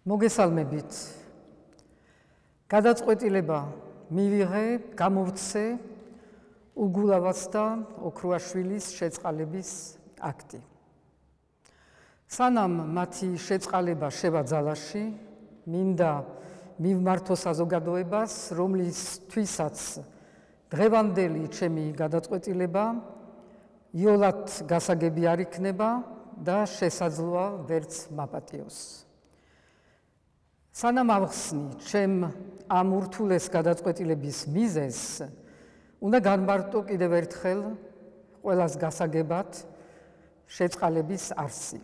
მოგესალმებით. გადაწყვეტილება მივიღე, გამოვცე უგულავას და ოქრუაშვილის შეწყალების აქტი. სანამ მათი შეწყალება შევა ძალაში, მინდა მივმართო საზოგადოებას, რომლისთვისაც დღევანდელი ჩემი გადაწყვეტილება იოლად გასაგები არ იქნება და შესაძლოა ვერც მაპატიოს. სანამ ავხსნი ჩემ ამ ურთულეს გადაწყვეტილების მიზეზს, უნდა განმარტო კიდევ ერთხელ ყველას გასაგებად შეწყალების არსი.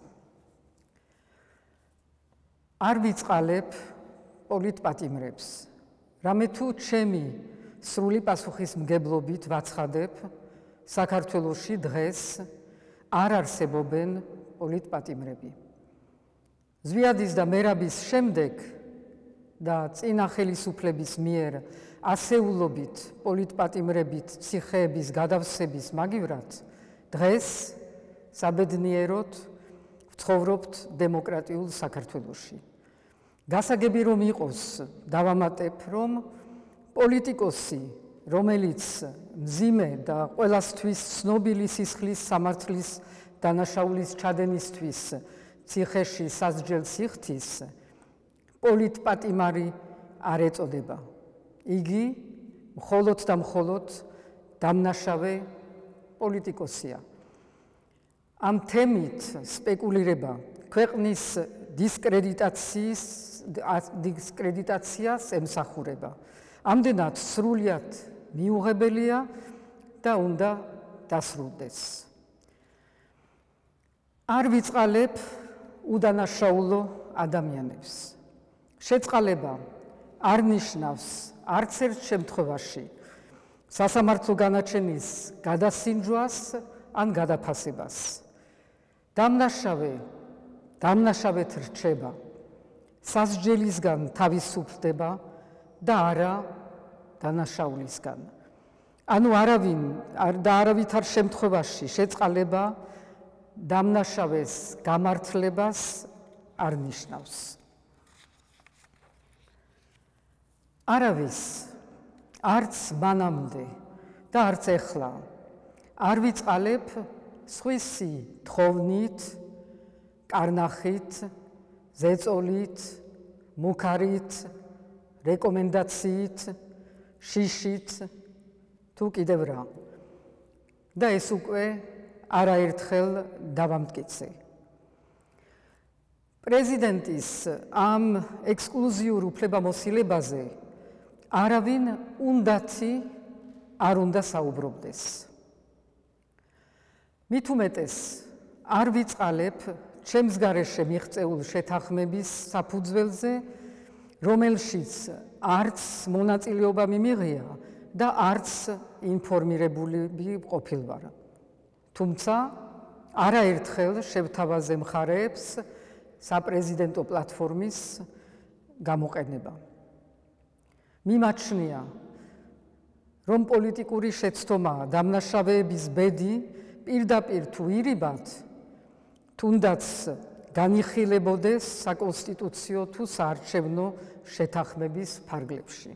არ ვიწყალებ პოლიტპატიმრებს, რამე თუ ჩემი სრული პასუხისმგებლობით ვაცხადებ, საქართველოში დღეს არ არსებობენ პოლიტპატიმრები. ზვიადის და მერაბის შემდეგ და წინა ხელისუფლების მიერ ასეულობით პოლიტპატიმრებით ციხეების გადავსების მაგივრად, დღეს საბედნიეროდ ვცხოვრობთ დემოკრატიულ საქართველოში. გასაგები რომ იყოს, დავამატებ, რომ პოლიტიკოსი, რომელიც მძიმე და ყველასთვის ცნობილი სისხლის სამართლის დანაშაულის ჩადენისთვის ციხეში სასჯელს იხდის, პოლიტპატიმარი არ ეწოდება. იგი მხოლოდ და მხოლოდ დამნაშავე პოლიტიკოსია. ამ თემით სპეკულირება ქვეყნის დისკრედიტაციას ემსახურება. ამდენად სრულიად მიუღებელია და უნდა დასრულდეს. არ ვიწყალებ უდანაშაულო ადამიანებს. შეწყალება არ ნიშნავს არც ერთ შემთხვევაში სასამართლო განაჩენის გადასინჯვას ან გადაფასებას. დამნაშავედ რჩება, სასჯელისგან თავისუფლდება და არა დანაშაულისგან. ანუ არავითარ შემთხვევაში შეწყალება დამნაშავეს გამართლებას არ ნიშნავს. არავის, არც მანამდე და არც ეხლა არ ვიწყალებ სხვისი თხოვნით, კარნახით, ზეწოლით, მუქარით, რეკომენდაციით, შიშით, თუ კიდევ რა. და ეს უკვე არაერთხელ დავამტკიცე. პრეზიდენტის ამ ექსკლუზიურ უფლებამოსილებაზე არავინ უნდათი არ უნდა საუბრობდეს. მით უმეტეს არ ვიწყალებ ჩემს გარეშე მიღწეულ შეთანხმების საფუძველზე, რომელშიც არც მონაწილეობა მიმიღია და არც ინფორმირებული ყოფილვარ. თუმცა არაერთხელ შევთავაზე მხარეებს საპრეზიდენტო პლატფორმის გამოყენება. მიმაჩნია, რომ პოლიტიკური შეცდომა დამნაშავეების ბედი პირდაპირ თუ ირიბად, თუნდაც განიხილებოდეს საკონსტიტუციო თუ საარჩევნო შეთანხმების ფარგლებში.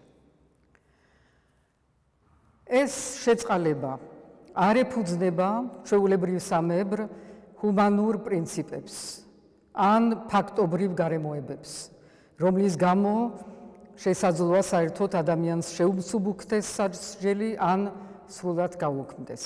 ეს შეწყალება არ ეფუძნება ჩვეულებრივ სამებრ ჰუმანურ პრინციპებს ან ფაქტობრივ გარემოებებს, რომლის გამო შესაძლოა საერთოდ ადამიანს შეუმსუბუქდეს სასჯელი ან სრულად გაუქმდეს.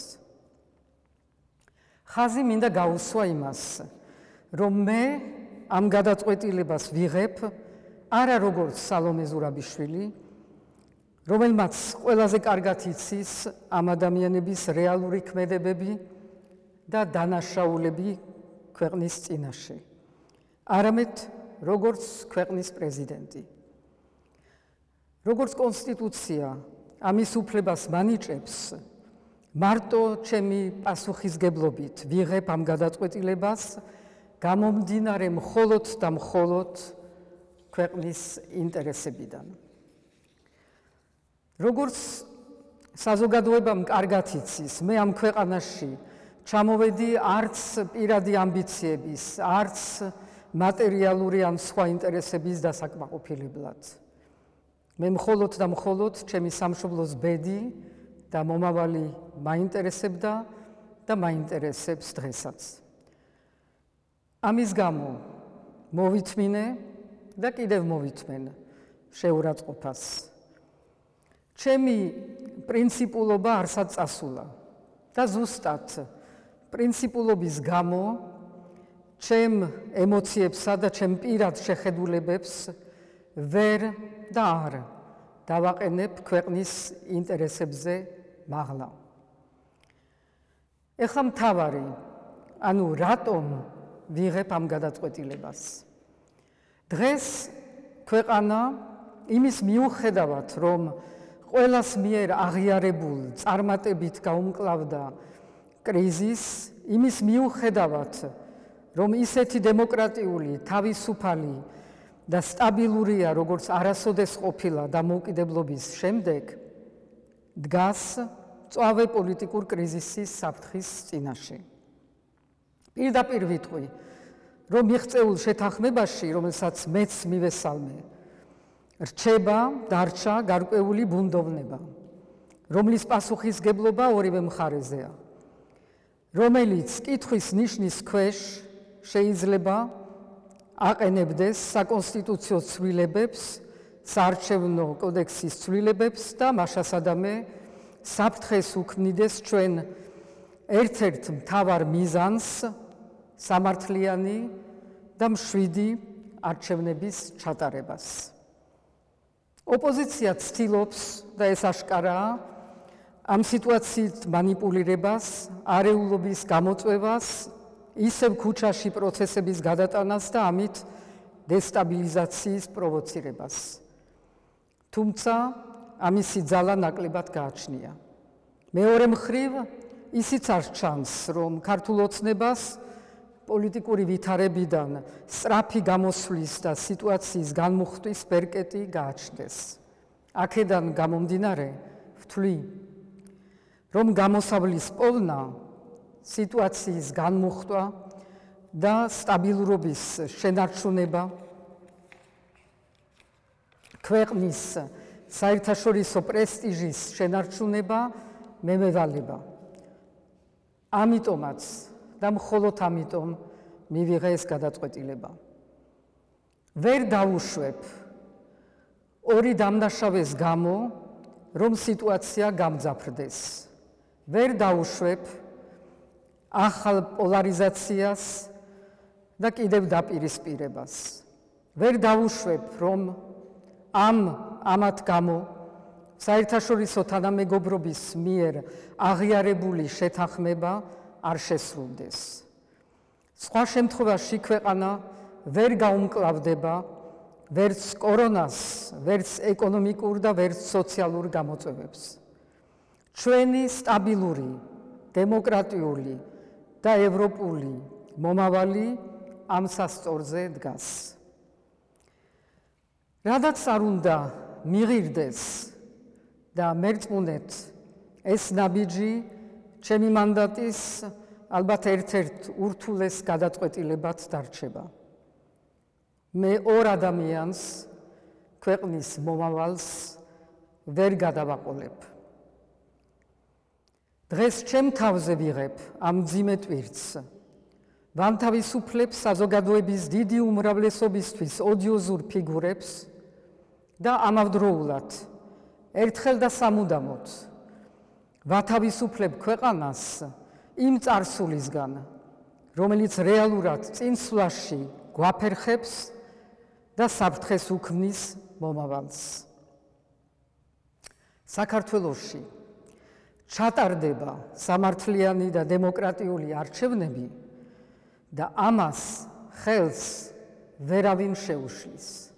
ხაზი მინდა გაუსვა იმას, რომ მე ამ გადაწყვეტილებას ვიღებ არა როგორც სალომე ზურაბიშვილი, რომელმაც ყველაზე კარგად იცის ამ ადამიანების რეალური ქმედებები და დანაშაულები ქვეყნის წინაშე, არამედ როგორც ქვეყნის პრეზიდენტი. როგორც კონსტიტუცია ამის უფლებას მანიჭებს, მარტო ჩემი პასუხისგებლობით ვიღებ ამ გადაწყვეტილებას, გამომდინარე მხოლოდ და მხოლოდ ქვეყნის ინტერესებიდან. როგორც საზოგადოებამ კარგად იცის, მე ამ ქვეყანაში ჩამოვედი არც პირადი ამბიციების, არც მატერიალური ან სხვა ინტერესების დასაკმაყოფილებლად. მე მხოლოდ და მხოლოდ ჩემი სამშობლოს ბედი და მომავალი მაინტერესებდა და მაინტერესებს დღესაც. ამის გამო მოვითმინე და კიდევ მოვითმენ შეურაცხყოფას. ჩემი პრინციპულობა არსად წასულა და ზუსტად პრინციპულობის გამო ჩემ ემოციებსა და ჩემ პირად შეხედულებებს ვერ და არ დავაყენებ ქვეყნის ინტერესებზე მაღლა. ეხლა მთავარი, ანუ რატომ ვიღებ ამ გადაწყვეტილებას? დღეს ქვეყანა იმის მიუხედავად, რომ ყველას მიერ აღიარებულ წარმატებით გაუმკლავდა კრიზისს, იმის მიუხედავად, რომ ისეთი დემოკრატიული, თავისუფალი და სტაბილურია, როგორც არასოდეს ყოფილა დამოუკიდებლობის შემდეგ, დგას მწვავე პოლიტიკურ კრიზისის საფრთხის წინაშე. პირდაპირ ვიტყვი, რომ მიღწეულ შეთანხმებაში, რომელსაც მეც მივესალმე, რჩება დარჩა გარკვეული ბუნდოვნება, რომლის პასუხისგებლობა ორივე მხარეზეა, რომელიც კითხვის ნიშნის ქვეშ შეიძლება აყენებდეს საკონსტიტუციო ცვლილებებს, საარჩევნო კოდექსის ცვლილებებს და მაშასადამე საფრთხეს უქმნიდეს ჩვენ ერთ-ერთ მთავარ მიზანს სამართლიანი და მშვიდი არჩევნების ჩატარებას. ოპოზიცია ცდილობს და ეს აშკარაა ამ სიტუაციით მანიპულირებას, არეულობის გამოწვევას, ისევ ქუჩაში პროცესების გადატანას და ამით დესტაბილიზაციის პროვოცირებას. თუმცა ამისი ძალა ნაკლებად გააჩნია. მეორე მხრივ, ისიც არ ჩანს, რომ ქართულ ოცნებას პოლიტიკური ვითარებიდან სწრაფი გამოსვლის და სიტუაციის განმუხტვის ბერკეტი გააჩნდეს. აქედან გამომდინარე, ვთვლი, რომ გამოსავლის პოვნა, სიტუაციის განმუხტვა და სტაბილურობის შენარჩუნება, ქვეყნის საერთაშორისო პრესტიჟის შენარჩუნება მე მევალება. ამიტომაც და მხოლოდ ამიტომ მივიღე ეს გადაწყვეტილება. ვერ დავუშვებ ორი დამნაშავეს გამო, რომ სიტუაცია გამძაფრდეს. ვერ დავუშვებ ახალ პოლარიზაციას და კიდევ დაპირისპირებას. ვერ დავუშვებ, რომ ამათ გამო საერთაშორისო თანამეგობრობის მიერ აღიარებული შეთანხმება არ შესრულდეს. სხვა შემთხვევაში ქვეყანა ვერ გაუმკლავდება ვერც კორონას, ვერც ეკონომიკურ და ვერც სოციალურ გამოწვევებს. ჩვენი სტაბილური, დემოკრატიული და ევროპული მომავალი ამ სასწორზე დგას. რადგან არ უნდა მიღირდეს და მერწმუნეთ ეს ნაბიჯი ჩემი მანდატის ალბათ ერთ-ერთ ურთულეს გადაწყვეტილებად დარჩება. მე ორ ადამიანს ქვეყნის მომავალს ვერ გადავაყოლებ. დღეს ჩემ თავზე ვიღებ ამ მძიმე ტვირთს. ვანთავისუფლებ საზოგადოების დიდი უმრავლესობისთვის ოდიოზურ ფიგურებს და ამავდროულად ერთხელ და სამუდამოდ ვათავისუფლებ ქვეყანას იმ წარსულისგან, რომელიც რეალურად წინსვლაში გვაფერხებს და საფრთხეს უქმნის მომავალს. საქართველოში ჩატარდება სამართლიანი და დემოკრატიული არჩევნები და ამას ხელს ვერავინ შეუშლის.